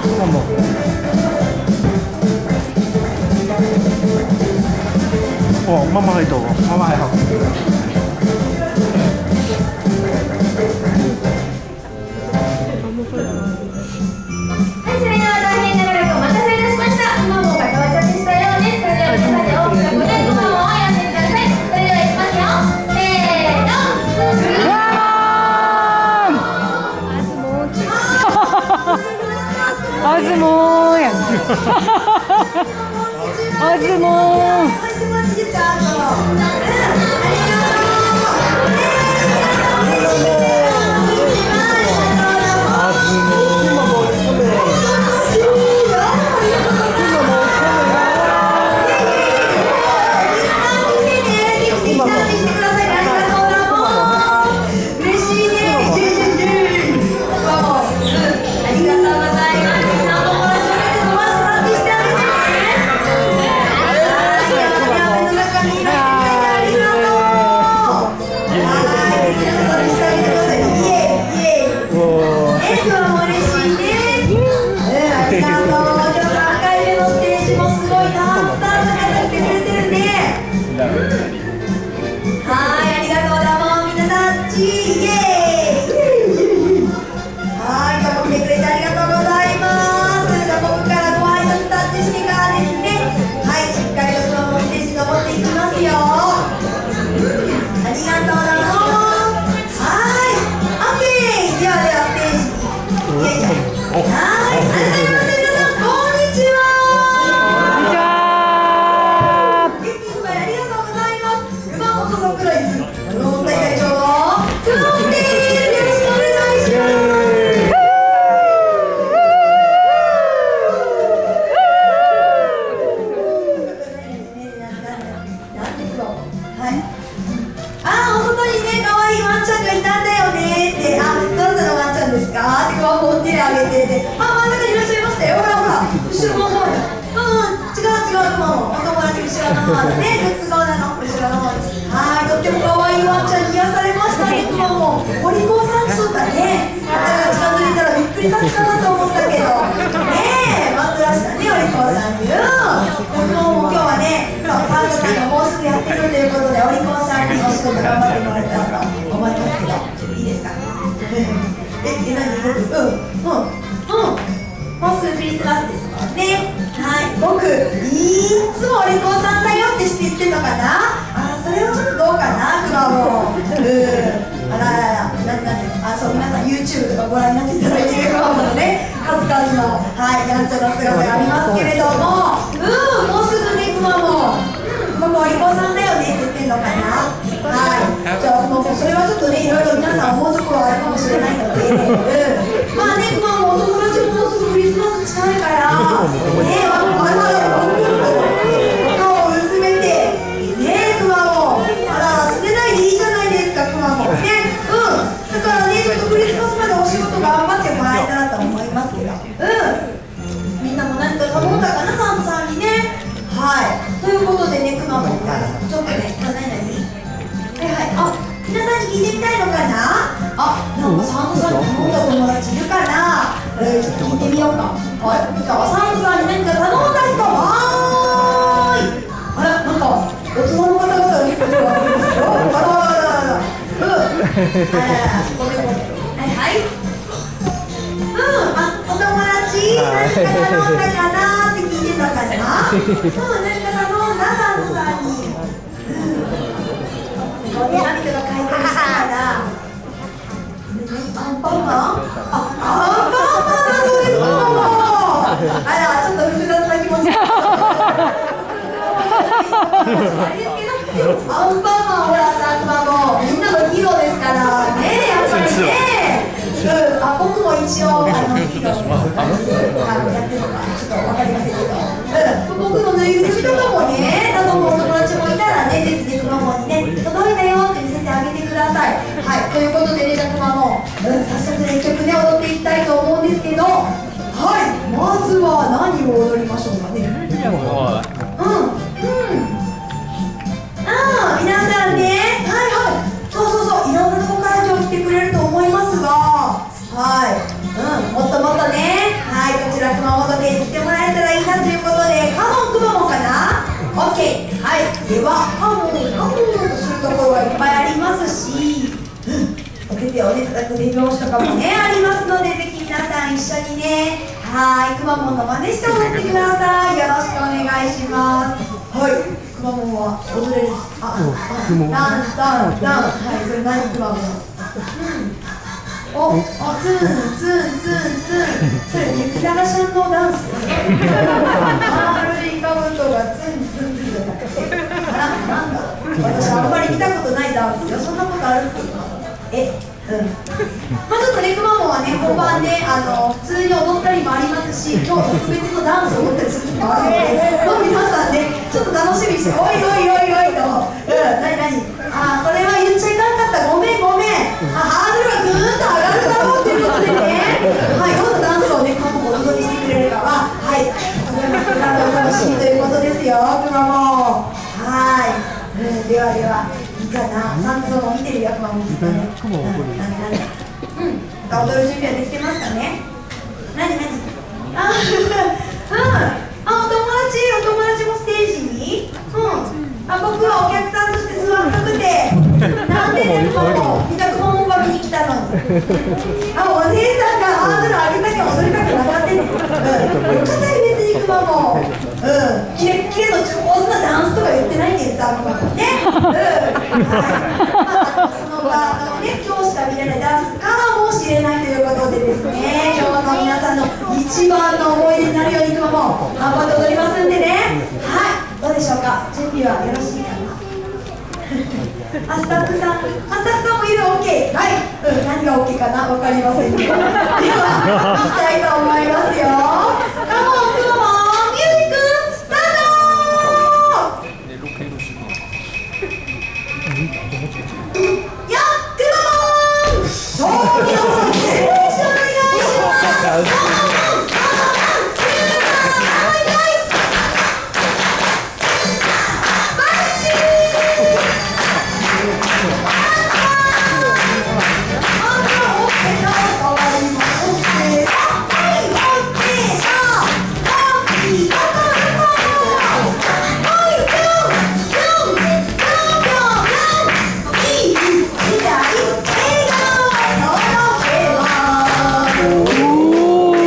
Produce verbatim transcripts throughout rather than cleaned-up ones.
哦，妈妈喺度喎，媽媽喺後。 はい、それでは大変長らくお待たせいたしました。くまモンが到着したようです。それでは皆さんで大きな声でくまモンをやってください。それではいきますよ。せーの。 あずもーやん。あずもー。 はい、うん、もっともっとね、はい、こちら熊オッケー。はい。ではカモンカモンとするところがいっぱいありますし、お手手をね叩く手拍子とかもねありますので、ぜひ皆さん一緒にね、はい、くまモンの真似して踊ってください。よろしくお願いします。はい。くまモンは踊れる。あ、あ、ダンスダンスダンス。はい、それ何くまモン。お、お、ツンツンツンツン。それゆきだらしゃんのダンス。丸いかぶとがツンツンツンじゃなくて、あら、なんだろう。私あんまり見たことないダンスよ。そんなことあるっていうの。え、うん。まあちょっとね、くまモンはね、本番ね、あの普通に踊ったりもありますし、今日特別のダンスを踊ったりする日もあるので、まあ皆さんね、ちょっと楽しみにして、おいおいおいおいと、うん、なになに、あ、それは言っちゃいかんかった、ごめんごめん。あ、ハードルがぐーっと上がるだろうということでね、はい、どんなダンスをね、くまモンが踊りしてくれるかは、はい、これもお楽しみということですよ、くまモン。はい、うん、ではでは。いいかな、サンズも見てるよ、くまモンきっとね。うん、なんだなんだ。うん、踊る準備はできてますかね。なになに。あ、うん、あ、お友達、お友達もステージに。うん、あ、僕はお客さんとして座っとくて。なんでね、くまモン、みんなくまモンが見に来たのに。あ、お姉さんがハードル上げたきゃ踊りたくなかってね。うん、よかったよ、別にくまモン。うん、キレッキレの上手なダンスとか言ってないんですさ、くまモンね。うん、はい、その場のね、今日しか見れないダンスかもしれないということでですね、今日の皆さんの一番の思い出になるようにくまモン頑張って踊りますんでね。はい、どうでしょうか、準備はよろしいかな。あ、スタッフさん、あ、スタッフさんもいる、オッケー。はい、うん、何がオッケーかな、わかりませんけど。では、いきたいと思いますよ。カモン、くまモン、ミュージック、スタート。やっ、くまモン。そう、皆さん、よろしくお願いします。 おお。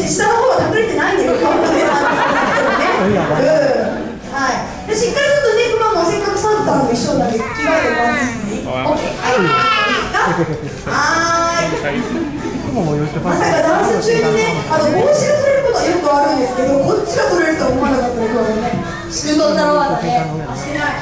別に下の方は隠れてないんだよ、顔の上なんですけどね。うん、はい。で、しっかりちょっとね、くまモンせっかくサンタの衣装なんで着替えてもらっていい？オッケー。はい。いいですか？はーい。まさかダンス中にね、あの帽子が取れることはよくあるんですけど、こっちが取れるとは思わなかったのでね。仕組んどったろうだね。あ、してない。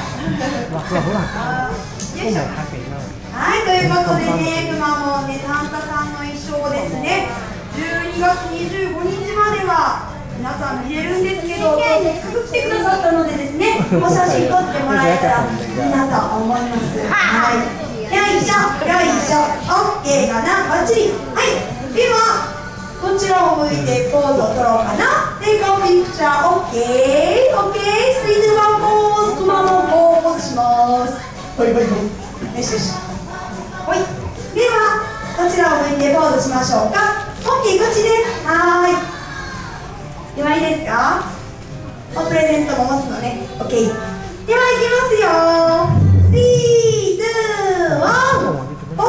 よいしょ。はい、ということでね、くまモンね、サンタさんの衣装ですね。じゅうにがつにじゅうごにちまでは皆さん見れるんですけど、せっかく来てくださったのでですね、お写真撮ってもらえたらいいなと思います。はい。よいしょ、よいしょ、オッケーかな、バッチリ。はい、ではこちらを向いてポーズを取ろうかな。テイクオフピクチャー、オッケー、オッケー、スリー、ツー、ワン、ポーズ、くまモンポーズします。ほいほいほい、よしよし。ほい、ではこちらを向いてポーズしましょうか。オッケー、こっちです。はーい。ではいいですか。おプレゼントも持つのね。オッケー。ではいきますよ。スリー、ツー、ワン、ポー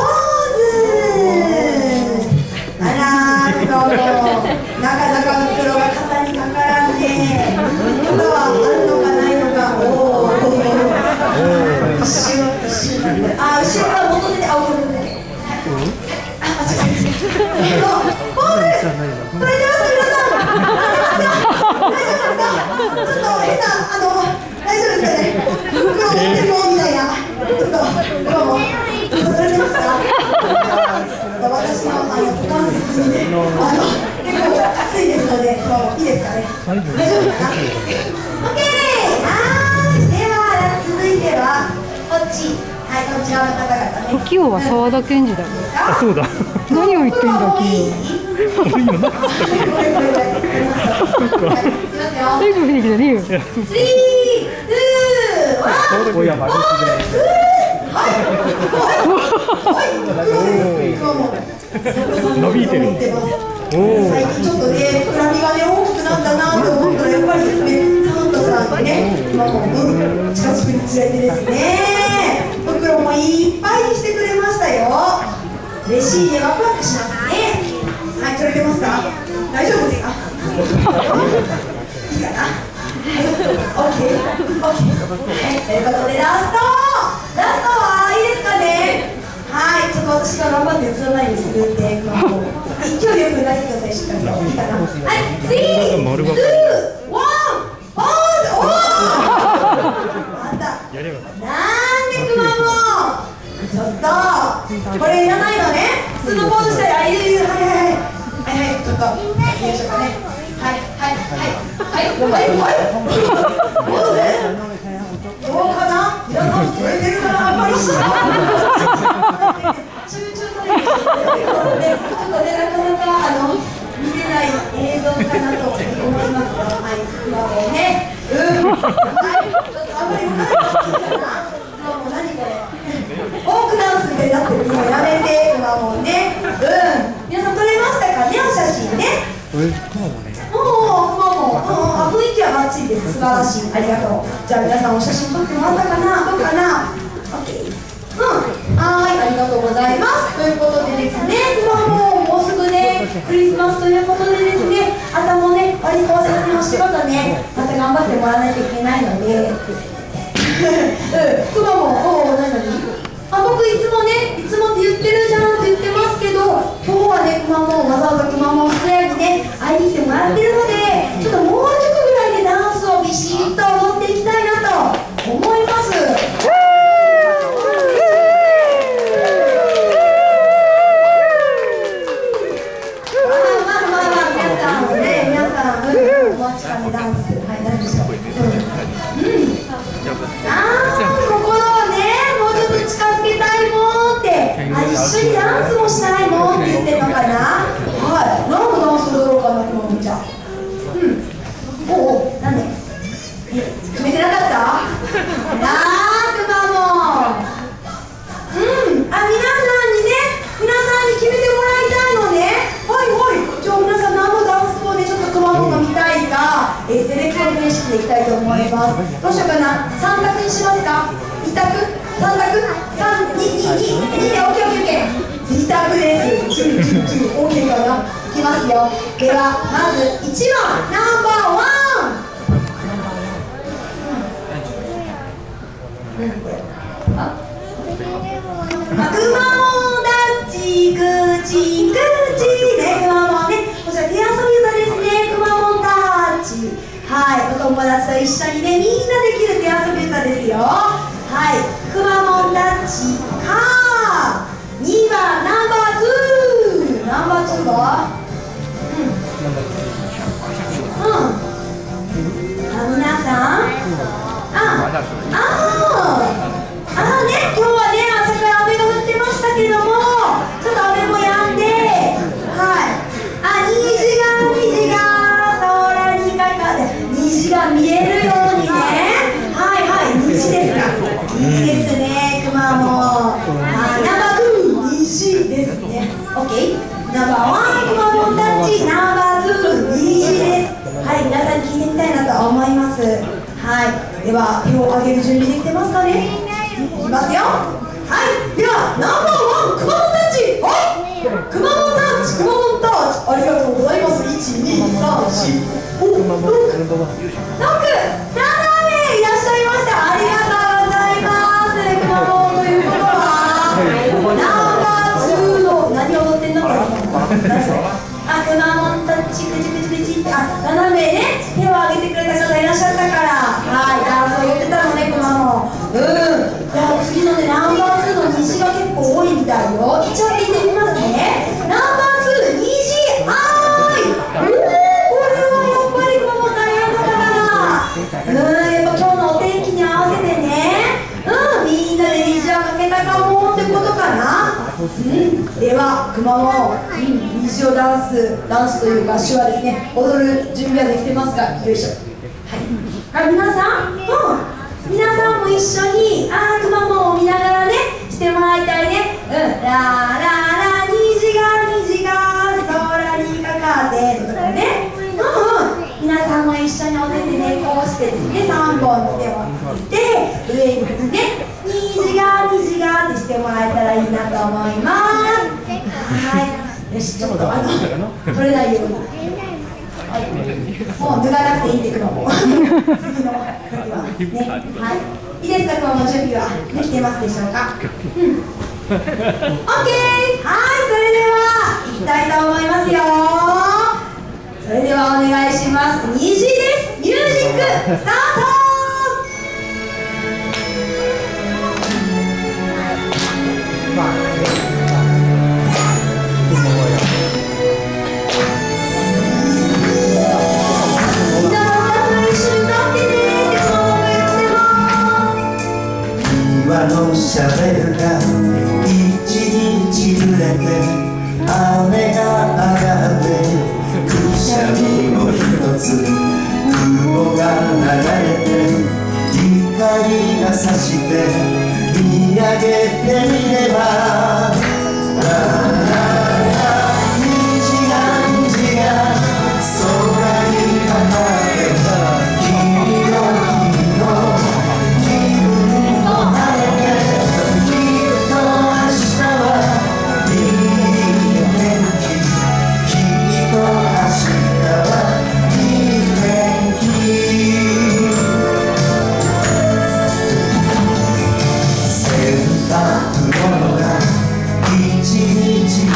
ズ。あらー、どうも。なかなか袋が肩にかからんね。袋はあるのかないのか。おお。一瞬、一瞬。あ、後ろから元出て、あ、お元出て。あ、あ、違う。ポーズ。取れてますか、皆さん。大丈夫ですか。ちょっと変な、あの、大丈夫ですかね。袋持ってるよみたいな。ちょっと、今も。取れてますか。私の、あの、股関節にね、あの、結構熱いですので、もういいですかね。大丈夫ですか。オッケー。はい。では、続いては、こっち。はい、こちらの方々ね。 時雄は沢田研二だよ。 あ、そうだ。 何を言ってんだ、君。大丈夫平気だね。 スリー、ツー、ワン。 おや、マジで。伸びてる。最近ちょっとね、膨らみがね、大きくなったなと思ったら、やっぱりですね、サンタさんにね、今もうん、近づくにつれてですね、袋もいっぱいにしてくれましたよ。嬉しいね、ワクワクしますね。はい、取れてますか？大丈夫ですか？いいかな？オッケー、オッケー。はい、ということでラストラストはいいですかね。はい、ちょっと私が頑張って映らないようにするんで、まあ、もう勢いよく出してください、しっかりと。いいかな。はい、スリー、ツー、ワン、ポーズ。おお。また。なんでくまモン。ちょっと、これいらないのね。普通のポーズしたら、いるいる、はいはいはい。はいはい、ちょっと、いいでしょうかね。はいはいはいはいはいはい。ポーズ。どうかな。皆さん聞こえてるかな、あんまりしない。集中のね、ちょっとね、なかなかあの見れない映像かなと思いますよ。はい、今もね、うん、はい、ちょっとあんまり分からないかな。今もう何これ。フォークダンスみたいになってる。もうやめて、今もうね、うん。皆さん撮れましたかね、お写真ね。もう、もう、あ、雰囲気はバッチリです。素晴らしい。ありがとう。じゃあ皆さんお写真撮ってもらったかな。どうかな。オッケー。うん。はい、ありがとうございます。ということでですね、今もうもうすぐね、クリスマスということでですね、あともね、割とお先の仕事ね、また頑張ってもらわないといけないので、うん、くまも、おお、何々？あ、僕いつもね、いつもって言ってるじゃんって言ってますけど、今日はね、くまモン、わざわざくまモンスクエアにね、会いに来てもらってるので、ちょっともう一曲ぐらいでダンスをビシッと踊っていきたいなと思います。まあまあまあまあ、皆さんね、皆さん、うん、お待ちかねダンス、はい、何でしょう。うん。うん。あー、心をね、もうちょっと近づけたいもんって、あ、一緒にダンスもしたいもんって言ってるのかな。はい、何のダンス踊ろうかな、くまモンちゃん。うん。おお、なんで。え、決めてなかった。なあ、くまモン。うん、あ、皆さんにね、皆さんに決めてもらいたいのね。はいはい、じゃあ皆さん何のダンスをね、ちょっとくまモンが見たいか、えー、セレクトの形式でいきたいと思います。どうしようかな、さん択にしますか。に択、さん択、さん、に、に、に、にでオッケーオッケーオッケー。 二択です。チューチューチュー、OK かな。いきますよ。ではまずいちばん、ナンバーワン。なんでああ、くまモンダッチ、くちくちね、くまモンね、こちら手遊び歌ですね、くまモンダッチ。はい、お友達と一緒にね、みんなできる手遊び歌ですよ。はい、くまモンダッチか、にばんナンバーツー、ナンバーツーはうんうん、あ、皆さん、ああああね、今日はね、朝から雨が降ってましたけども、ちょっと雨も止んで、はい、あ、虹が虹が空にかかって虹が見えるようにね、はいはい、虹ですか、いいですね、くまモン。はい、ナンバーツー、虹ですね。オッケー、ナンバーワン、くまモンタッチ、ナンバーツー、虹です。はい、皆さんに聞いてみたいなと思います。はい、では手を挙げる準備できてますかね。いきますよ。はい、ではナンバーワン、くまモンタッチ。はい、くまモンタッチ、くまモンタッチ、ありがとうございます。いち、に、さん、し、ご、ろく、ろく、ななめいらっしゃいました。ありがとうございます。くまモンということはナンバーツーの何を踊ってんのこれ。あ、くまモンタッチ、くちくちくちって、あ、ななめいね、手を挙げてくれた方いらっしゃったから、はい、ダンスをやってたのね、くまモン。うん、じゃあ次のね、ナンバーツーの虹が結構多いみたいよ。一応聞いてみますね。ナンバーツー、虹、はーい。うー、これはやっぱりくまモン大変だからな。うん、やっぱ今日のお天気に合わせてね、うん、みんなで虹をかけたかもってことかな。うん、ではくまモン、うん、虹をダンス、ダンスというか手話ですね、踊る準備はできてますか。よいしょ。はい、あ、皆さん、うん、皆さんも一緒に、あー、くまモンを見ながらね、してもらいたいね。うん、ラーラーラー、虹が虹が空にかかってとかね。うんうん、皆さんも一緒に踊ってね、こうしてですね、さんぼんの手を振って上にですね、虹が虹がってしてもらえたらいいなと思います。はい、よし、ちょっとあの取れないように、はい、もう脱がなくていいってくのも次の時はね、はい、いいですか、今日の準備はできてますでしょうか。うん、オッケー、はい、それではいきたいと思いますよ。それではお願いします。虹です。ミュージックスタート。 岩のシャベルが一日揺れて雨が上がってくしゃみを一つ雲が流れて光が差して見上げてみれば虹が虹が空にかかって君の君の一日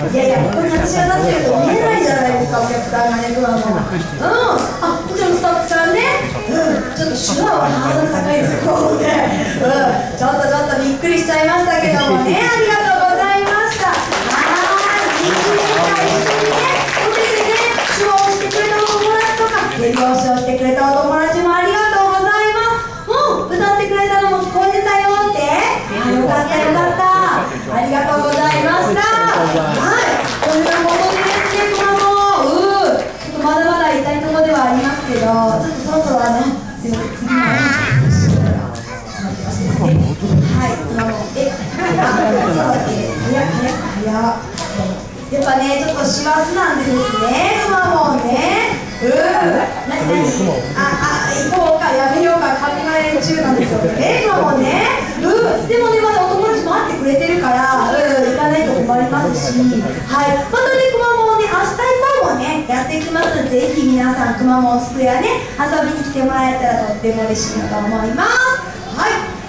いやいや、ここに私が立ってると見えないじゃないですか、お客さんがね、くまモン。うん、あ、こちらのスタッフさんね、うん、ちょっと手話はハードル高いですよ、こうね。うん、ちょっとちょっとびっくりしちゃいましたけどもね、ありがとうございました。はい、一緒にね、お手でね、手話をしてくれたお友達とか、手拍子をしてくれたお友達もありがとうございます。うん、歌ってくれたのも聞こえてたよって。あ、よかったよかった。ありがとうございました。はい、これから戻りですね、くまモン。うん、ちょっとまだまだ痛いところではありますけど、ちょっとそろそろあの、すいません、次のはい、くまモン。え、あ、そうだっけ、早く早く早く。やっぱね、ちょっと師走なんでですね、くまモンね。うん、なになに、あ、あ、行こうか、やめようか、考え中なんですよね、くまモンね。うん、でもね、まだお友達待ってくれてるから、うん、行かないと困りますし、はい、またね、くまモンね、明日以降もね、やっていきますので、ぜひ皆さん、くまモンスクエアね、遊びに来てもらえたらとっても嬉しいなと思います。はい、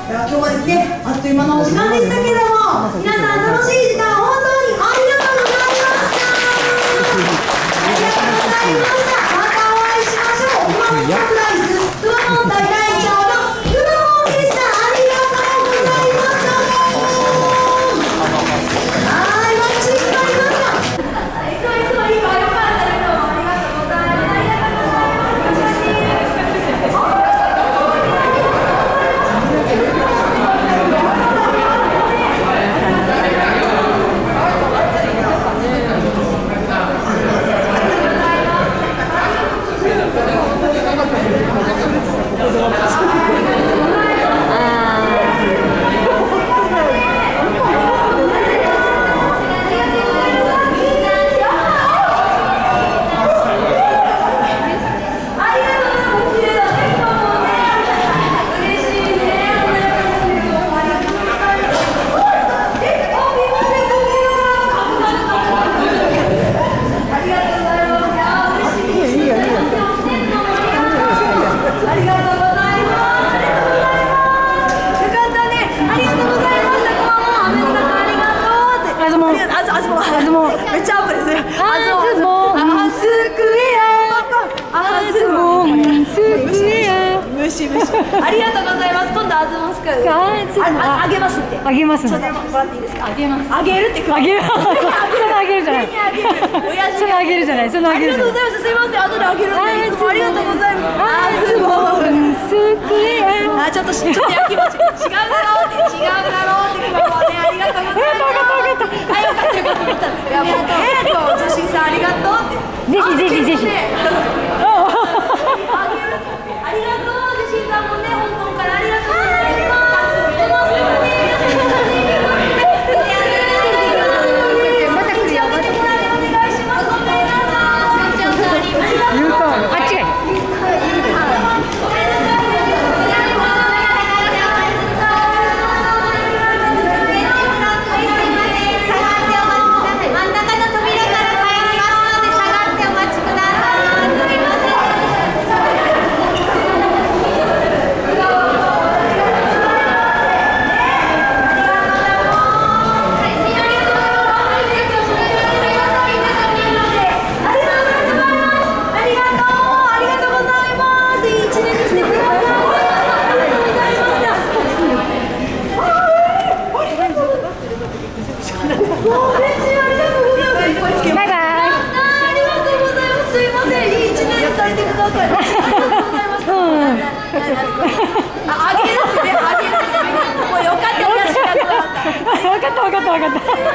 では今日はですね、あっという間のお時間でしたけども、皆さん楽しい時間、本当にありがとうございました。ありがとうございました。またお会いしましょう。くまモンサプライズ、くまモン大会長のくまモンでした。ありがとうございました。はい、マッチになりました。いつもいつもいいわ、よかったです。どうもありがとうございます。ありがとうございます。ありがとうございます。今度アズモンスクールああげますって。 あげますね。 ちょっともらっていいですか。 あげます。 あげるってあげる。そのあげるじゃない。そのあげるじゃない。そのあげる。 ありがとうございます。すいません。後であげるんで。いつもありがとうございます。アズモンスクエア。あ、ちょっとちょっとやきもち。違うだろうって違うだろうって今もね、ありがとうございます。あ、よかったよかったよかった。いやもうえっと女子さんありがとうって。 ぜひぜひぜひ。 ありがとう。女子さんもね、香港からありがとうございます。 分かった分かった分かった。